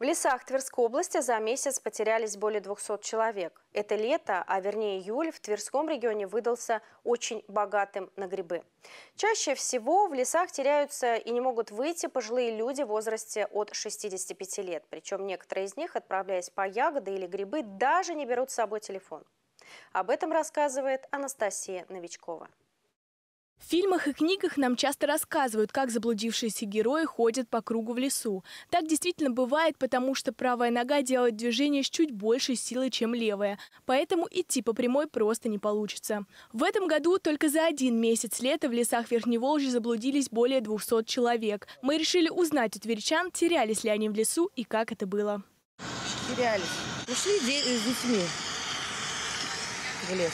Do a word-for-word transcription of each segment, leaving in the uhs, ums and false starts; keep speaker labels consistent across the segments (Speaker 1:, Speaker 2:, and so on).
Speaker 1: В лесах Тверской области за месяц потерялись более двухсот человек. Это лето, а вернее июль, в Тверском регионе выдался очень богатым на грибы. Чаще всего в лесах теряются и не могут выйти пожилые люди в возрасте от шестидесяти пяти лет. Причем некоторые из них, отправляясь по ягоды или грибы, даже не берут с собой телефон. Об этом рассказывает Анастасия Новичкова.
Speaker 2: В фильмах и книгах нам часто рассказывают, как заблудившиеся герои ходят по кругу в лесу. Так действительно бывает, потому что правая нога делает движение с чуть большей силой, чем левая. Поэтому идти по прямой просто не получится. В этом году только за один месяц лета в лесах Верхневолжья заблудились более двухсот человек. Мы решили узнать у тверчан, терялись ли они в лесу и как это было.
Speaker 3: Терялись. Ушли с детьми в лес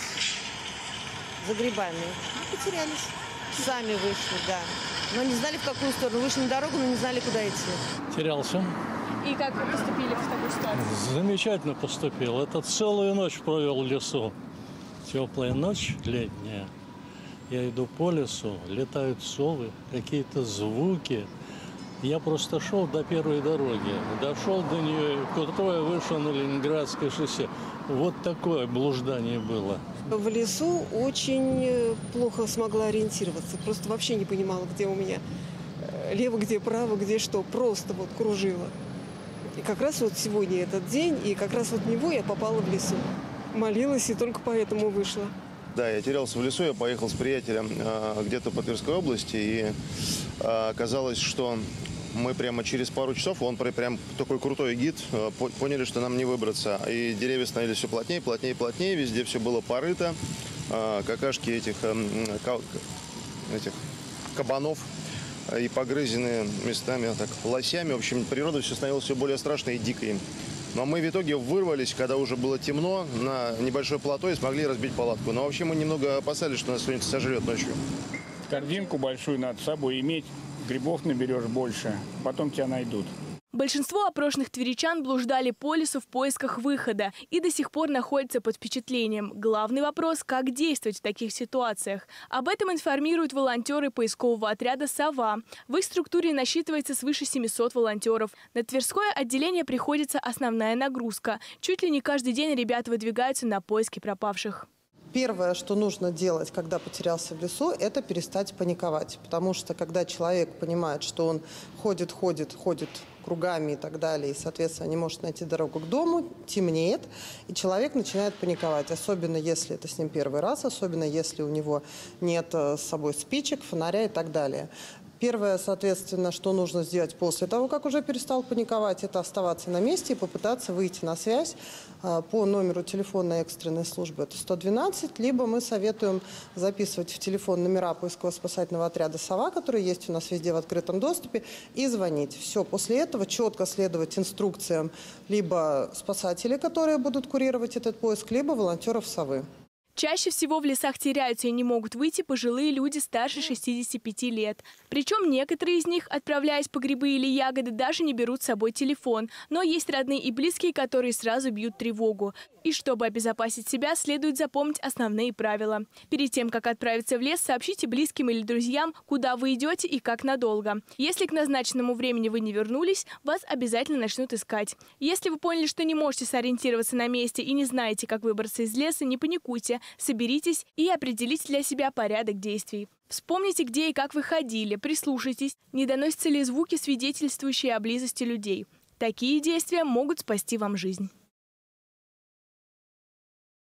Speaker 3: за грибами. Потерялись. Сами вышли, да. Но не знали, в какую сторону. Вышли на дорогу, но не знали, куда идти.
Speaker 4: Терялся.
Speaker 2: И как вы поступили в такой ситуации?
Speaker 4: Замечательно поступил. Это целую ночь провел в лесу. Теплая ночь, летняя. Я иду по лесу, летают совы, какие-то звуки. Я просто шел до первой дороги. Дошел до нее, крутое вышел на Ленинградское шоссе. Вот такое блуждание было.
Speaker 5: В лесу очень плохо смогла ориентироваться. Просто вообще не понимала, где у меня лево, где право, где что. Просто вот кружила. И как раз вот сегодня этот день, и как раз вот в него я попала в лесу. Молилась и только поэтому вышла.
Speaker 6: Да, я терялся в лесу, я поехал с приятелем э, где-то по Тверской области, и э, оказалось, что мы прямо через пару часов, он прям такой крутой гид, э, поняли, что нам не выбраться. И деревья становились все плотнее, плотнее, плотнее, везде все было порыто, э, какашки этих, э, этих кабанов и погрызены местами так, лосями. В общем, природа все становилась все более страшной и дикой. Но мы в итоге вырвались, когда уже было темно, на небольшое плато и смогли разбить палатку. Но вообще мы немного опасались, что нас кто-нибудь сожрет ночью.
Speaker 7: Корзинку большую надо с собой иметь, грибов наберешь больше, потом тебя найдут.
Speaker 2: Большинство опрошенных тверичан блуждали по лесу в поисках выхода и до сих пор находятся под впечатлением. Главный вопрос – как действовать в таких ситуациях. Об этом информируют волонтеры поискового отряда «Сова». В их структуре насчитывается свыше семисот волонтеров. На Тверское отделение приходится основная нагрузка. Чуть ли не каждый день ребята выдвигаются на поиски пропавших.
Speaker 8: Первое, что нужно делать, когда потерялся в лесу, это перестать паниковать. Потому что когда человек понимает, что он ходит, ходит, ходит кругами и так далее, и, соответственно, не может найти дорогу к дому, темнеет, и человек начинает паниковать. Особенно, если это с ним первый раз, особенно, если у него нет с собой спичек, фонаря и так далее. Первое, соответственно, что нужно сделать после того, как уже перестал паниковать, это оставаться на месте и попытаться выйти на связь по номеру телефона экстренной службы. Это сто двенадцать, либо мы советуем записывать в телефон номера поисково-спасательного отряда «Сова», которые есть у нас везде в открытом доступе, и звонить. Все, после этого четко следовать инструкциям либо спасателей, которые будут курировать этот поиск, либо волонтеров «Совы».
Speaker 2: Чаще всего в лесах теряются и не могут выйти пожилые люди старше шестидесяти пяти лет. Причем некоторые из них, отправляясь по грибы или ягоды, даже не берут с собой телефон. Но есть родные и близкие, которые сразу бьют тревогу. И чтобы обезопасить себя, следует запомнить основные правила. Перед тем, как отправиться в лес, сообщите близким или друзьям, куда вы идете и как надолго. Если к назначенному времени вы не вернулись, вас обязательно начнут искать. Если вы поняли, что не можете сориентироваться на месте и не знаете, как выбраться из леса, не паникуйте. Соберитесь и определите для себя порядок действий. Вспомните, где и как вы ходили, прислушайтесь, не доносятся ли звуки, свидетельствующие о близости людей. Такие действия могут спасти вам жизнь.